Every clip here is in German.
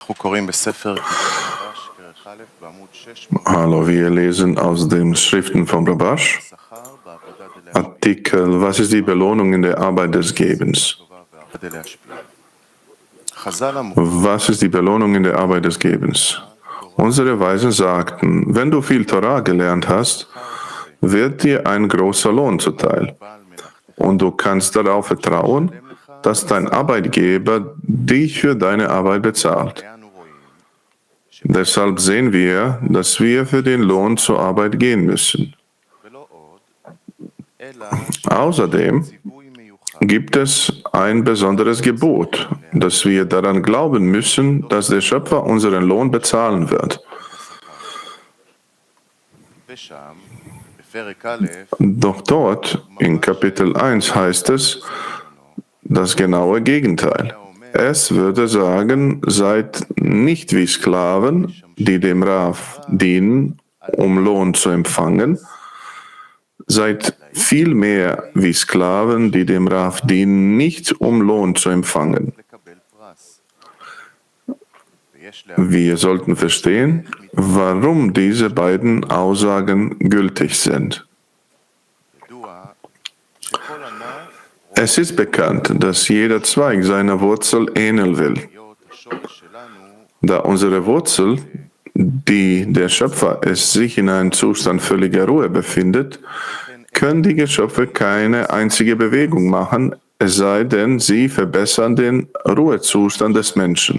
Hallo, wir lesen aus den Schriften von Rabash, Artikel, was ist die Belohnung in der Arbeit des Gebens? Was ist die Belohnung in der Arbeit des Gebens? Unsere Weisen sagten, wenn du viel Torah gelernt hast, wird dir ein großer Lohn zuteil. Und du kannst darauf vertrauen, dass dein Arbeitgeber dich für deine Arbeit bezahlt. Deshalb sehen wir, dass wir für den Lohn zur Arbeit gehen müssen. Außerdem gibt es ein besonderes Gebot, dass wir daran glauben müssen, dass der Schöpfer unseren Lohn bezahlen wird. Doch dort, in Kapitel 1, heißt es das genaue Gegenteil. Es würde sagen, seid nicht wie Sklaven, die dem Rav dienen, um Lohn zu empfangen, seid vielmehr wie Sklaven, die dem Rav dienen, nicht um Lohn zu empfangen. Wir sollten verstehen, warum diese beiden Aussagen gültig sind. Es ist bekannt, dass jeder Zweig seiner Wurzel ähneln will. Da unsere Wurzel, die der Schöpfer es sich in einem Zustand völliger Ruhe befindet, können die Geschöpfe keine einzige Bewegung machen, es sei denn, sie verbessern den Ruhezustand des Menschen.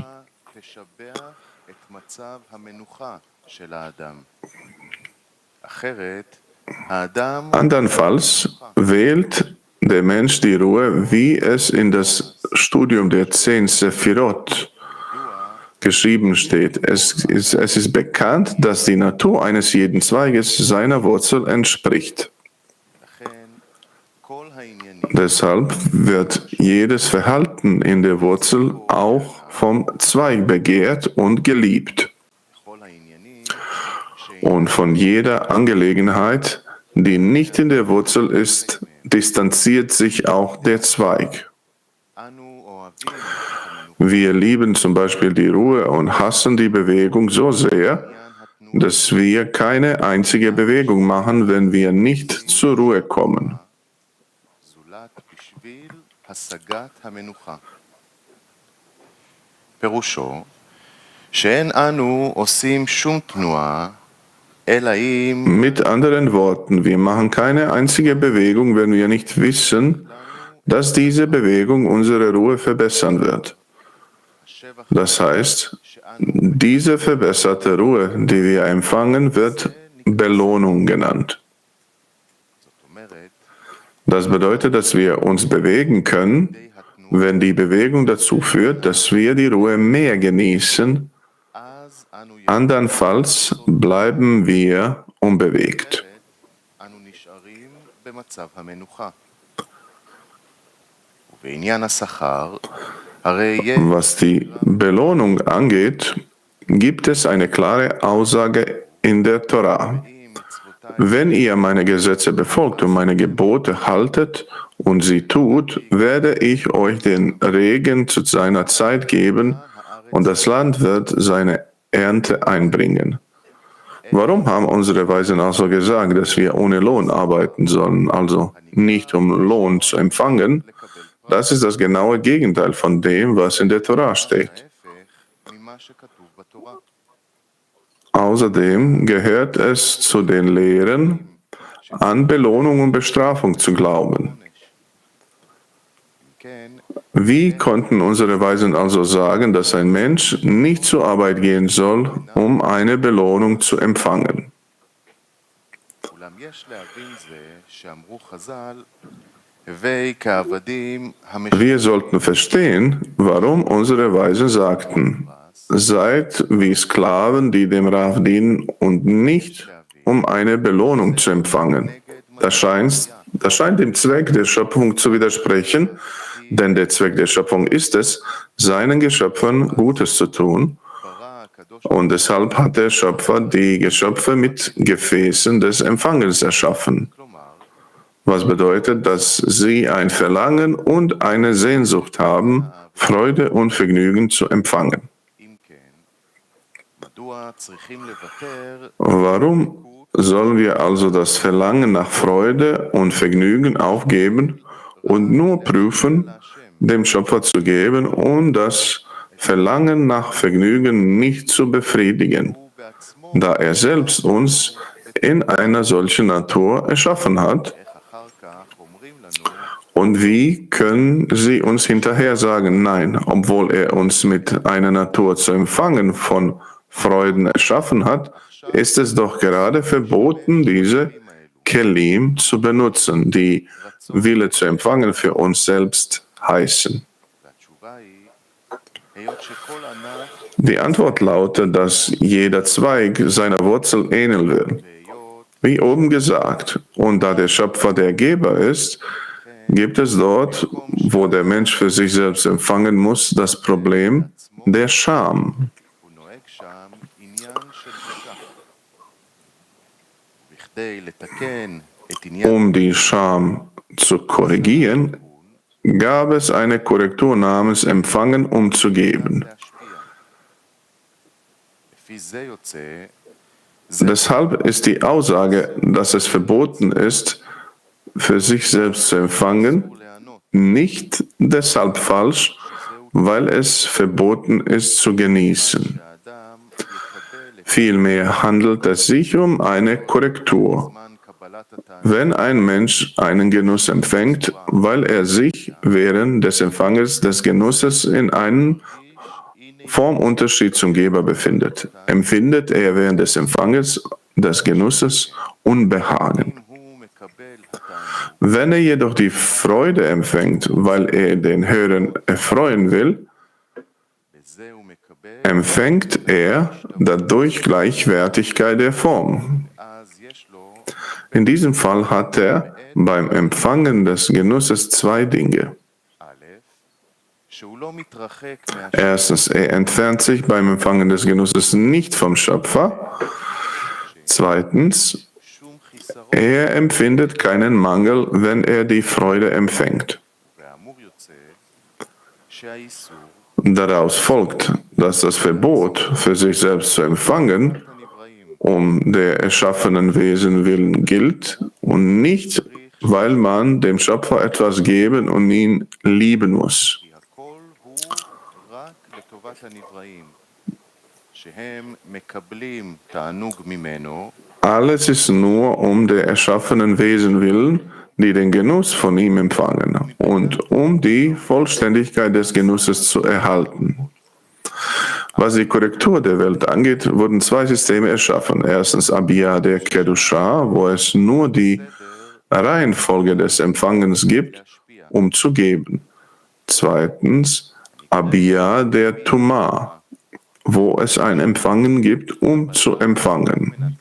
Andernfalls wählt der Mensch die Ruhe, wie es in das Studium der 10 Sephirot geschrieben steht. Es ist bekannt, dass die Natur eines jeden Zweiges seiner Wurzel entspricht. Deshalb wird jedes Verhalten in der Wurzel auch vom Zweig begehrt und geliebt. Und von jeder Angelegenheit, die nicht in der Wurzel ist, distanziert sich auch der Zweig. Wir lieben zum Beispiel die Ruhe und hassen die Bewegung so sehr, dass wir keine einzige Bewegung machen, wenn wir nicht zur Ruhe kommen. Mit anderen Worten, wir machen keine einzige Bewegung, wenn wir nicht wissen, dass diese Bewegung unsere Ruhe verbessern wird. Das heißt, diese verbesserte Ruhe, die wir empfangen, wird Belohnung genannt. Das bedeutet, dass wir uns bewegen können, wenn die Bewegung dazu führt, dass wir die Ruhe mehr genießen. Andernfalls bleiben wir unbewegt. Was die Belohnung angeht, gibt es eine klare Aussage in der Torah. Wenn ihr meine Gesetze befolgt und meine Gebote haltet und sie tut, werde ich euch den Regen zu seiner Zeit geben und das Land wird seine Ernte einbringen. Warum haben unsere Weisen also gesagt, dass wir ohne Lohn arbeiten sollen, also nicht um Lohn zu empfangen? Das ist das genaue Gegenteil von dem, was in der Torah steht. Außerdem gehört es zu den Lehren, an Belohnung und Bestrafung zu glauben. Wie konnten unsere Weisen also sagen, dass ein Mensch nicht zur Arbeit gehen soll, um eine Belohnung zu empfangen? Wir sollten verstehen, warum unsere Weisen sagten, seid wie Sklaven, die dem Rav dienen und nicht, um eine Belohnung zu empfangen. Das scheint dem Zweck der Schöpfung zu widersprechen, denn der Zweck der Schöpfung ist es, seinen Geschöpfen Gutes zu tun. Und deshalb hat der Schöpfer die Geschöpfe mit Gefäßen des Empfangens erschaffen. Was bedeutet, dass sie ein Verlangen und eine Sehnsucht haben, Freude und Vergnügen zu empfangen. Warum sollen wir also das Verlangen nach Freude und Vergnügen aufgeben und nur prüfen, dem Schöpfer zu geben und das Verlangen nach Vergnügen nicht zu befriedigen, da er selbst uns in einer solchen Natur erschaffen hat? Und wie können Sie uns hinterher sagen, nein, obwohl er uns mit einer Natur zu empfangen von Freuden erschaffen hat, ist es doch gerade verboten, diese Kelim zu benutzen, die Wille zu empfangen für uns selbst heißen? Die Antwort lautet, dass jeder Zweig seiner Wurzel ähneln will. Wie oben gesagt, und da der Schöpfer der Geber ist, gibt es dort, wo der Mensch für sich selbst empfangen muss, das Problem der Scham. Um die Scham zu korrigieren, gab es eine Korrektur namens Empfangen, um zu geben. Deshalb ist die Aussage, dass es verboten ist, für sich selbst zu empfangen, nicht deshalb falsch, weil es verboten ist zu genießen. Vielmehr handelt es sich um eine Korrektur. Wenn ein Mensch einen Genuss empfängt, weil er sich während des Empfanges des Genusses in einem Formunterschied zum Geber befindet, empfindet er während des Empfanges des Genusses Unbehagen. Wenn er jedoch die Freude empfängt, weil er den Hörern erfreuen will, empfängt er dadurch Gleichwertigkeit der Form. In diesem Fall hat er beim Empfangen des Genusses zwei Dinge. Erstens, er entfernt sich beim Empfangen des Genusses nicht vom Schöpfer. Zweitens, er empfindet keinen Mangel, wenn er die Freude empfängt. Daraus folgt, dass das Verbot, für sich selbst zu empfangen, um der erschaffenen Wesen willen gilt und nicht, weil man dem Schöpfer etwas geben und ihn lieben muss. Alles ist nur um der erschaffenen Wesen willen, die den Genuss von ihm empfangen und um die Vollständigkeit des Genusses zu erhalten. Was die Korrektur der Welt angeht, wurden zwei Systeme erschaffen. Erstens Abiyah der Kedusha, wo es nur die Reihenfolge des Empfangens gibt, um zu geben. Zweitens Abiyah der Tumah, wo es ein Empfangen gibt, um zu empfangen.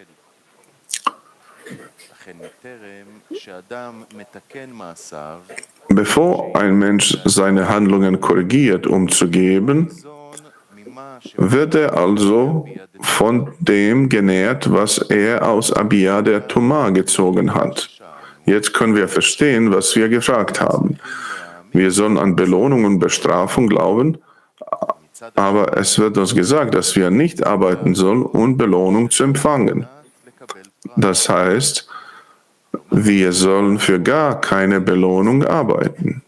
Bevor ein Mensch seine Handlungen korrigiert, um zu geben, wird er also von dem genährt, was er aus Abiyah der Tumah gezogen hat. Jetzt können wir verstehen, was wir gefragt haben. Wir sollen an Belohnung und Bestrafung glauben, aber es wird uns gesagt, dass wir nicht arbeiten sollen, um Belohnung zu empfangen. Das heißt, wir sollen für gar keine Belohnung arbeiten.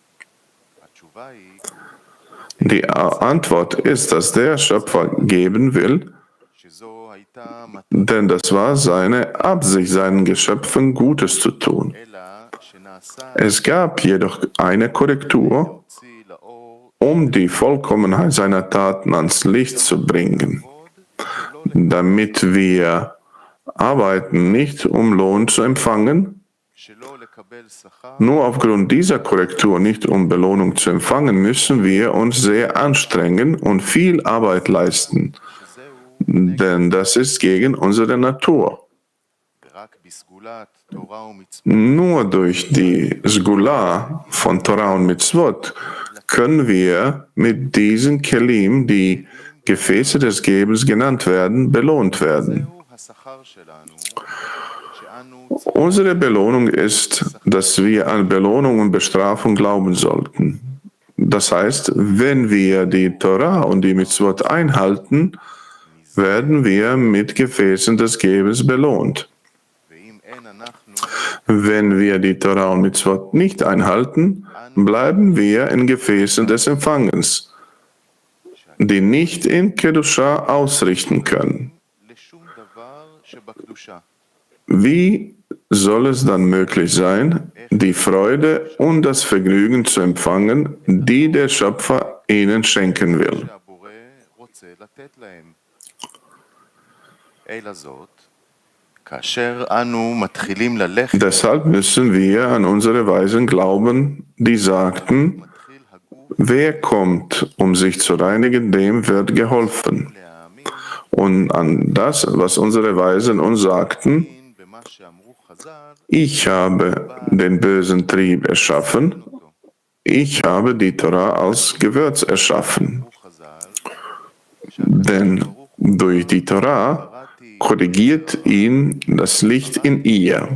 Die Antwort ist, dass der Schöpfer geben will, denn das war seine Absicht, seinen Geschöpfen Gutes zu tun. Es gab jedoch eine Korrektur, um die Vollkommenheit seiner Taten ans Licht zu bringen, damit wir arbeiten nicht, um Lohn zu empfangen. Nur aufgrund dieser Korrektur, nicht um Belohnung zu empfangen, müssen wir uns sehr anstrengen und viel Arbeit leisten, denn das ist gegen unsere Natur. Nur durch die Sgula von Torah und Mitzvot können wir mit diesen Kelim, die Gefäße des Gebens genannt werden, belohnt werden. Unsere Belohnung ist, dass wir an Belohnung und Bestrafung glauben sollten. Das heißt, wenn wir die Torah und die Mitzvot einhalten, werden wir mit Gefäßen des Gebens belohnt. Wenn wir die Torah und Mitzvot nicht einhalten, bleiben wir in Gefäßen des Empfangens, die nicht in Kedusha ausrichten können. Wie soll es dann möglich sein, die Freude und das Vergnügen zu empfangen, die der Schöpfer ihnen schenken will? Deshalb müssen wir an unsere Weisen glauben, die sagten, wer kommt, um sich zu reinigen, dem wird geholfen. Und an das, was unsere Weisen uns sagten, ich habe den bösen Trieb erschaffen, ich habe die Torah als Gewürz erschaffen. Denn durch die Torah korrigiert ihn das Licht in ihr.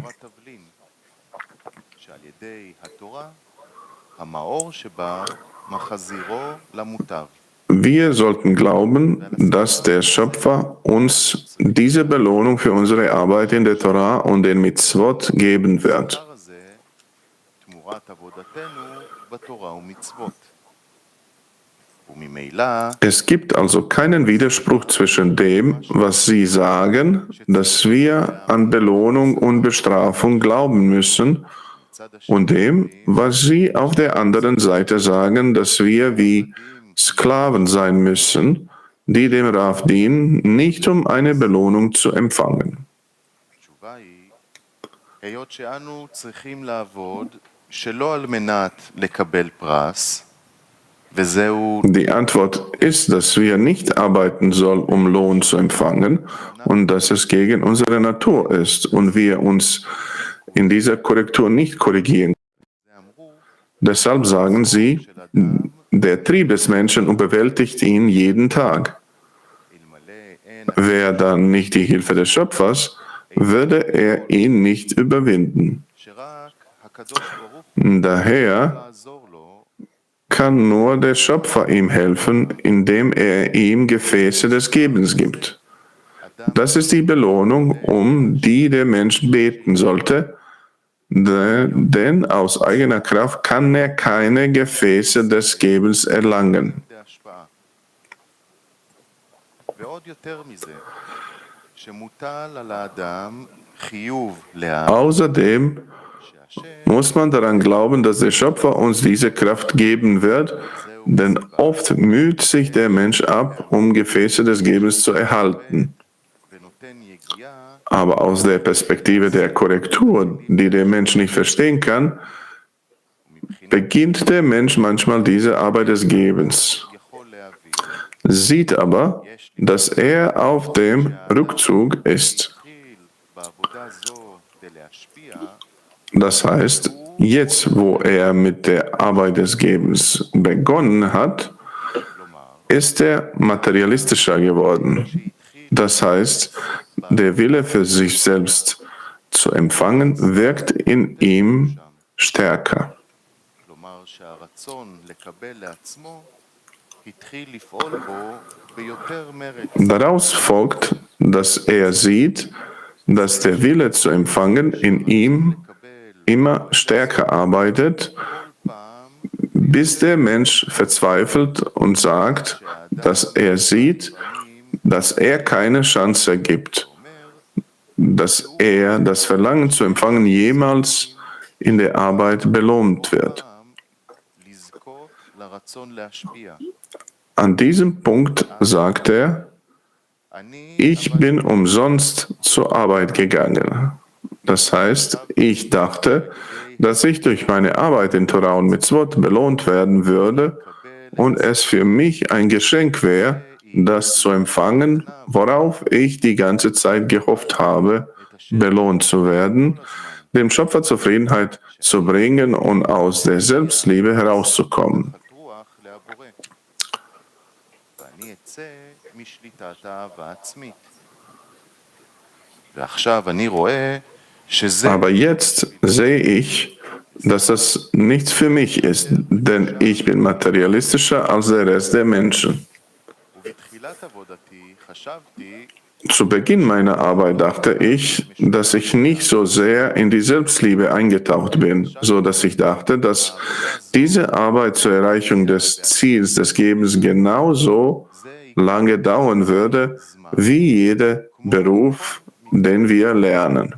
Wir sollten glauben, dass der Schöpfer uns diese Belohnung für unsere Arbeit in der Torah und den Mitzvot geben wird. Es gibt also keinen Widerspruch zwischen dem, was Sie sagen, dass wir an Belohnung und Bestrafung glauben müssen, und dem, was Sie auf der anderen Seite sagen, dass wir wie Sklaven sein müssen, die dem Rav dienen, nicht um eine Belohnung zu empfangen. Die Antwort ist, dass wir nicht arbeiten sollen, um Lohn zu empfangen, und dass es gegen unsere Natur ist und wir uns in dieser Korrektur nicht korrigieren. Deshalb sagen sie, der Trieb des Menschen überwältigt ihn jeden Tag. Wäre dann nicht die Hilfe des Schöpfers, würde er ihn nicht überwinden. Daher kann nur der Schöpfer ihm helfen, indem er ihm Gefäße des Gebens gibt. Das ist die Belohnung, um die der Mensch beten sollte, denn aus eigener Kraft kann er keine Gefäße des Gebens erlangen. Außerdem muss man daran glauben, dass der Schöpfer uns diese Kraft geben wird, denn oft müht sich der Mensch ab, um Gefäße des Gebens zu erhalten. Aber aus der Perspektive der Korrektur, die der Mensch nicht verstehen kann, beginnt der Mensch manchmal diese Arbeit des Gebens, sieht aber, dass er auf dem Rückzug ist. Das heißt, jetzt, wo er mit der Arbeit des Gebens begonnen hat, ist er materialistischer geworden. Das heißt, der Wille für sich selbst zu empfangen wirkt in ihm stärker. Daraus folgt, dass er sieht, dass der Wille zu empfangen in ihm immer stärker arbeitet, bis der Mensch verzweifelt und sagt, dass er sieht, dass er keine Chance gibt, dass er das Verlangen zu empfangen jemals in der Arbeit belohnt wird. An diesem Punkt sagt er, ich bin umsonst zur Arbeit gegangen. Das heißt, ich dachte, dass ich durch meine Arbeit in Torah und Mitzvot belohnt werden würde und es für mich ein Geschenk wäre, das zu empfangen, worauf ich die ganze Zeit gehofft habe, belohnt zu werden, dem Schöpfer Zufriedenheit zu bringen und aus der Selbstliebe herauszukommen. Aber jetzt sehe ich, dass das nichts für mich ist, denn ich bin materialistischer als der Rest der Menschen. Zu Beginn meiner Arbeit dachte ich, dass ich nicht so sehr in die Selbstliebe eingetaucht bin, so dass ich dachte, dass diese Arbeit zur Erreichung des Ziels des Gebens genauso lange dauern würde wie jeder Beruf, den wir lernen.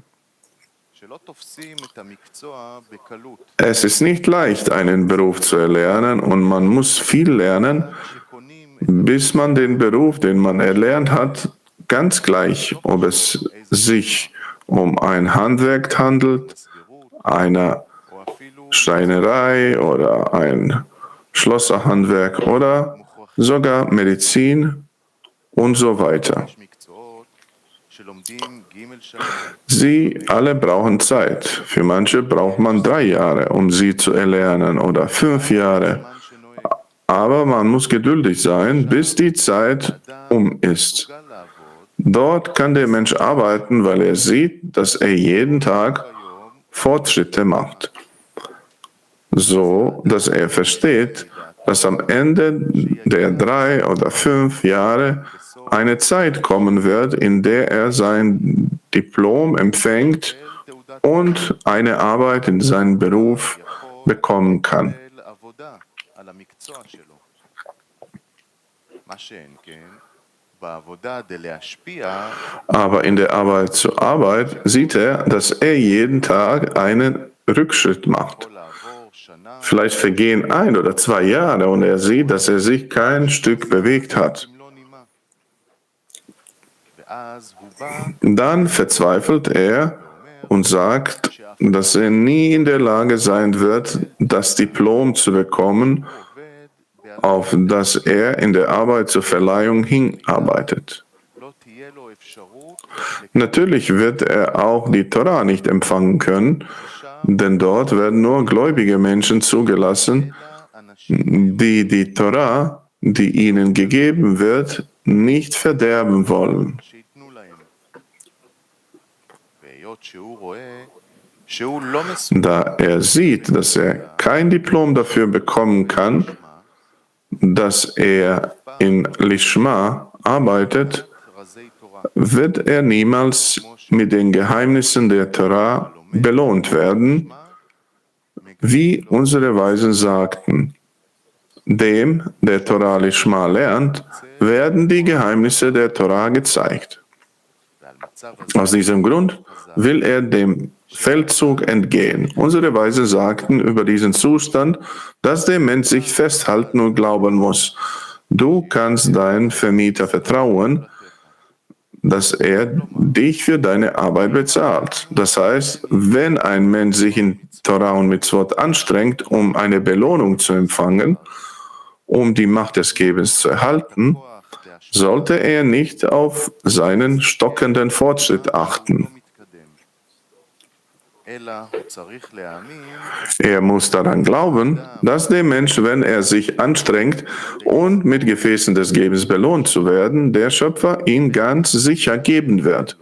Es ist nicht leicht, einen Beruf zu erlernen, und man muss viel lernen, bis man den Beruf, den man erlernt hat, ganz gleich, ob es sich um ein Handwerk handelt, eine Schreinerei oder ein Schlosserhandwerk oder sogar Medizin und so weiter. Sie alle brauchen Zeit. Für manche braucht man 3 Jahre, um sie zu erlernen, oder 5 Jahre. Aber man muss geduldig sein, bis die Zeit ist. Dort kann der Mensch arbeiten, weil er sieht, dass er jeden Tag Fortschritte macht, so dass er versteht, dass am Ende der 3 oder 5 Jahre eine Zeit kommen wird, in der er sein Diplom empfängt und eine Arbeit in seinem Beruf bekommen kann. Aber in der Arbeit zur Arbeit sieht er, dass er jeden Tag einen Rückschritt macht. Vielleicht vergehen 1 oder 2 Jahre und er sieht, dass er sich kein Stück bewegt hat. Dann verzweifelt er und sagt, dass er nie in der Lage sein wird, das Diplom zu bekommen, auf das er in der Arbeit zur Verleihung hinarbeitet. Natürlich wird er auch die Torah nicht empfangen können, denn dort werden nur gläubige Menschen zugelassen, die die Torah, die ihnen gegeben wird, nicht verderben wollen. Da er sieht, dass er kein Diplom dafür bekommen kann, dass er in Lishma arbeitet, wird er niemals mit den Geheimnissen der Torah belohnt werden, wie unsere Weisen sagten. Dem, der Torah Lishma lernt, werden die Geheimnisse der Torah gezeigt. Aus diesem Grund will er dem Feldzug entgehen. Unsere Weisen sagten über diesen Zustand, dass der Mensch sich festhalten und glauben muss. Du kannst deinem Vermieter vertrauen, dass er dich für deine Arbeit bezahlt. Das heißt, wenn ein Mensch sich in Torah und Mitzvot anstrengt, um eine Belohnung zu empfangen, um die Macht des Gebens zu erhalten, sollte er nicht auf seinen stockenden Fortschritt achten. Er muss daran glauben, dass der Mensch, wenn er sich anstrengt und mit Gefäßen des Gebens belohnt zu werden, der Schöpfer ihn ganz sicher geben wird.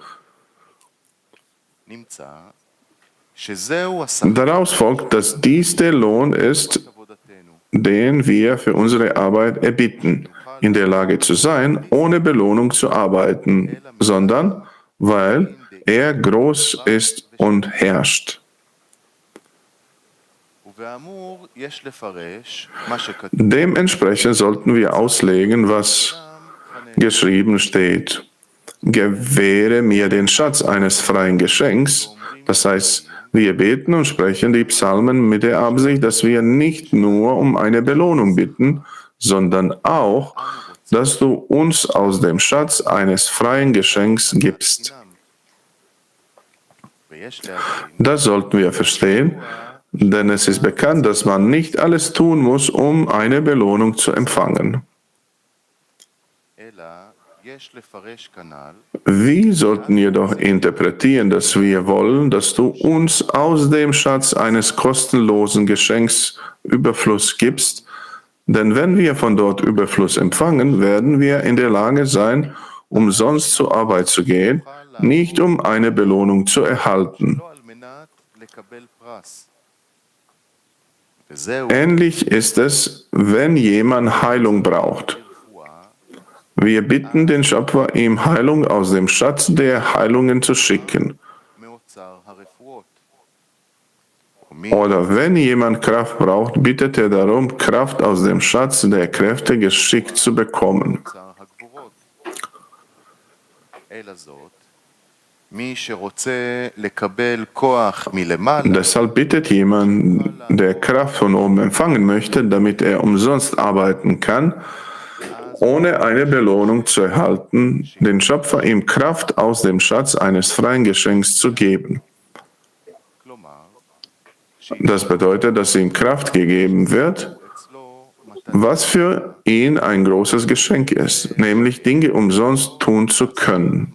Daraus folgt, dass dies der Lohn ist, den wir für unsere Arbeit erbitten, in der Lage zu sein, ohne Belohnung zu arbeiten, sondern weil er groß ist und herrscht. Dementsprechend sollten wir auslegen, was geschrieben steht. Gewähre mir den Schatz eines freien Geschenks. Das heißt, wir beten und sprechen die Psalmen mit der Absicht, dass wir nicht nur um eine Belohnung bitten, sondern auch, dass du uns aus dem Schatz eines freien Geschenks gibst. Das sollten wir verstehen, denn es ist bekannt, dass man nicht alles tun muss, um eine Belohnung zu empfangen. Wir sollten jedoch interpretieren, dass wir wollen, dass du uns aus dem Schatz eines kostenlosen Geschenks Überfluss gibst, denn wenn wir von dort Überfluss empfangen, werden wir in der Lage sein, umsonst zur Arbeit zu gehen, nicht um eine Belohnung zu erhalten. Ähnlich ist es, wenn jemand Heilung braucht. Wir bitten den Schöpfer, ihm Heilung aus dem Schatz der Heilungen zu schicken. Oder wenn jemand Kraft braucht, bittet er darum, Kraft aus dem Schatz der Kräfte geschickt zu bekommen. Deshalb bittet jemand, der Kraft von oben empfangen möchte, damit er umsonst arbeiten kann, ohne eine Belohnung zu erhalten, den Schöpfer ihm Kraft aus dem Schatz eines freien Geschenks zu geben. Das bedeutet, dass ihm Kraft gegeben wird, was für ihn ein großes Geschenk ist, nämlich Dinge umsonst tun zu können.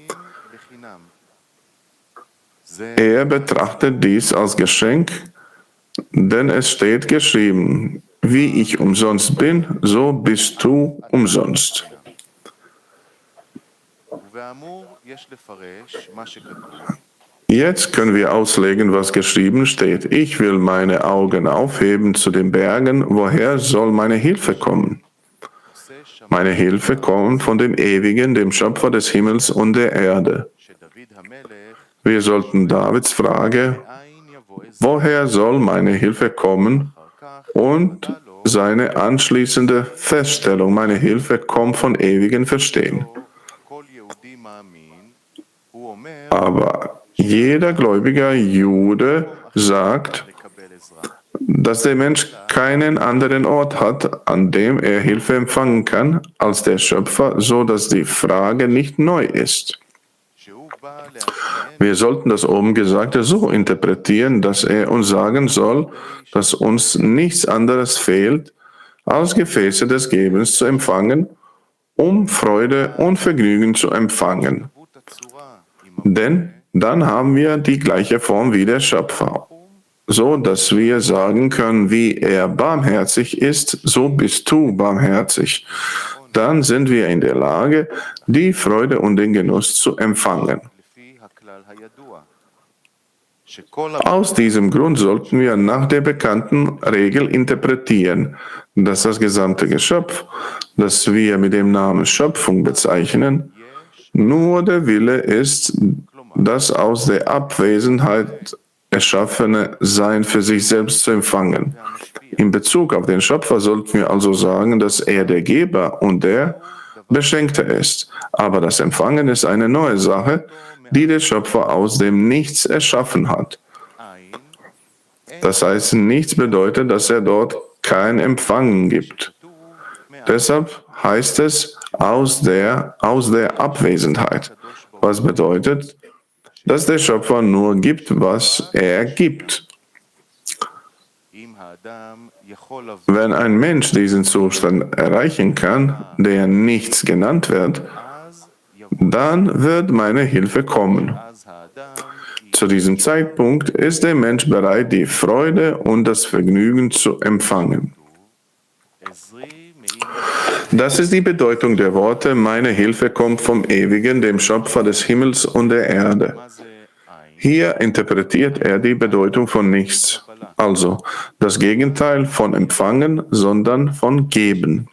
Er betrachtet dies als Geschenk, denn es steht geschrieben, wie ich umsonst bin, so bist du umsonst. Jetzt können wir auslegen, was geschrieben steht. Ich will meine Augen aufheben zu den Bergen, woher soll meine Hilfe kommen? Meine Hilfe kommt von dem Ewigen, dem Schöpfer des Himmels und der Erde. Wir sollten Davids Frage, woher soll meine Hilfe kommen, und seine anschließende Feststellung, meine Hilfe kommt von Ewigen, verstehen. Aber jeder gläubige Jude sagt, dass der Mensch keinen anderen Ort hat, an dem er Hilfe empfangen kann, als der Schöpfer, so dass die Frage nicht neu ist. Wir sollten das oben Gesagte so interpretieren, dass er uns sagen soll, dass uns nichts anderes fehlt, als Gefäße des Gebens zu empfangen, um Freude und Vergnügen zu empfangen. Denn dann haben wir die gleiche Form wie der Schöpfer, so dass wir sagen können, wie er barmherzig ist, so bist du barmherzig. Dann sind wir in der Lage, die Freude und den Genuss zu empfangen. Aus diesem Grund sollten wir nach der bekannten Regel interpretieren, dass das gesamte Geschöpf, das wir mit dem Namen Schöpfung bezeichnen, nur der Wille ist, das aus der Abwesenheit erschaffene Sein für sich selbst zu empfangen. In Bezug auf den Schöpfer sollten wir also sagen, dass er der Geber und der Beschenkte ist. Aber das Empfangen ist eine neue Sache, die der Schöpfer aus dem Nichts erschaffen hat. Das heißt, nichts bedeutet, dass er dort kein Empfangen gibt. Deshalb heißt es aus der Abwesenheit, was bedeutet, dass der Schöpfer nur gibt, was er gibt. Wenn ein Mensch diesen Zustand erreichen kann, der nichts genannt wird, dann wird meine Hilfe kommen. Zu diesem Zeitpunkt ist der Mensch bereit, die Freude und das Vergnügen zu empfangen. Das ist die Bedeutung der Worte, meine Hilfe kommt vom Ewigen, dem Schöpfer des Himmels und der Erde. Hier interpretiert er die Bedeutung von nichts, also das Gegenteil von empfangen, sondern von geben.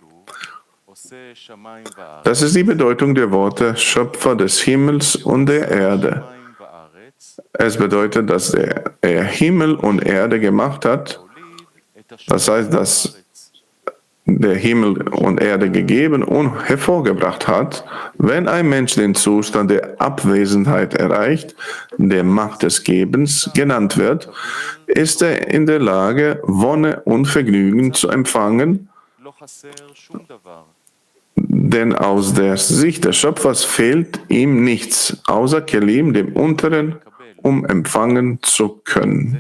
Das ist die Bedeutung der Worte Schöpfer des Himmels und der Erde. Es bedeutet, dass er Himmel und Erde gemacht hat, das heißt, dass der Himmel und Erde gegeben und hervorgebracht hat. Wenn ein Mensch den Zustand der Abwesenheit erreicht, der Macht des Gebens genannt wird, ist er in der Lage, Wonne und Vergnügen zu empfangen, denn aus der Sicht des Schöpfers fehlt ihm nichts, außer Kelim, dem Unteren, um empfangen zu können.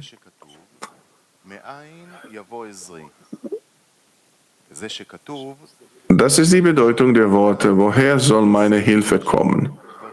Das ist die Bedeutung der Worte, woher soll meine Hilfe kommen?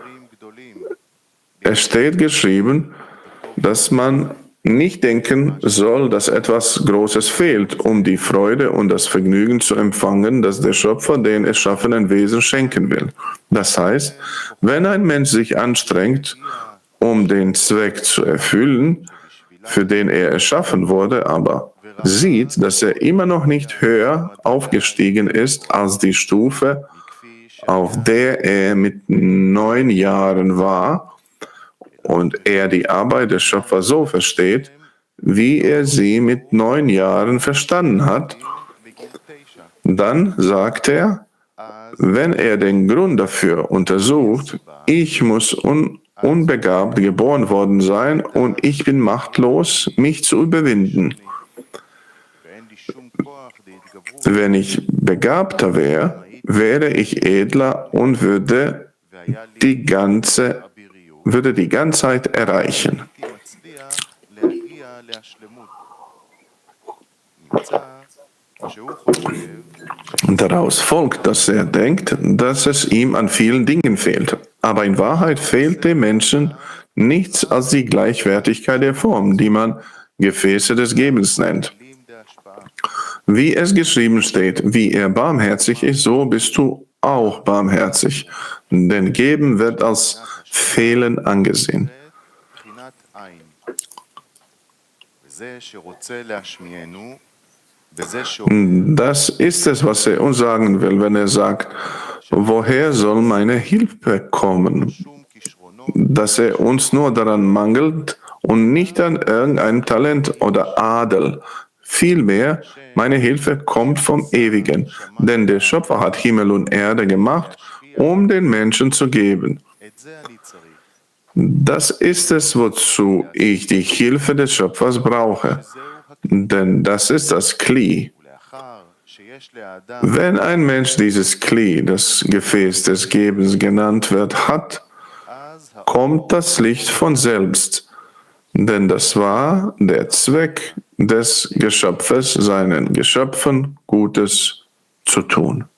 Es steht geschrieben, dass man nicht denken soll, dass etwas Großes fehlt, um die Freude und das Vergnügen zu empfangen, das der Schöpfer den erschaffenen Wesen schenken will. Das heißt, wenn ein Mensch sich anstrengt, um den Zweck zu erfüllen, für den er erschaffen wurde, aber sieht, dass er immer noch nicht höher aufgestiegen ist als die Stufe, auf der er mit 9 Jahren war, und er die Arbeit des Schöpfers so versteht, wie er sie mit 9 Jahren verstanden hat, dann sagt er, wenn er den Grund dafür untersucht, ich muss unbegabt geboren worden sein und ich bin machtlos, mich zu überwinden. Wenn ich begabter wäre, wäre ich edler und würde die Ganzheit erreichen. Daraus folgt, dass er denkt, dass es ihm an vielen Dingen fehlt. Aber in Wahrheit fehlt dem Menschen nichts als die Gleichwertigkeit der Form, die man Gefäße des Gebens nennt. Wie es geschrieben steht, wie er barmherzig ist, so bist du auch barmherzig. Denn Geben wird als Fehlen angesehen. Das ist es, was er uns sagen will, wenn er sagt, woher soll meine Hilfe kommen? Dass er uns nur daran mangelt und nicht an irgendeinem Talent oder Adel. Vielmehr, meine Hilfe kommt vom Ewigen, denn der Schöpfer hat Himmel und Erde gemacht, um den Menschen zu geben. Das ist es, wozu ich die Hilfe des Schöpfers brauche, denn das ist das Kli. Wenn ein Mensch dieses Kli, das Gefäß des Gebens genannt wird, hat, kommt das Licht von selbst, denn das war der Zweck des Geschöpfes, seinen Geschöpfen Gutes zu tun.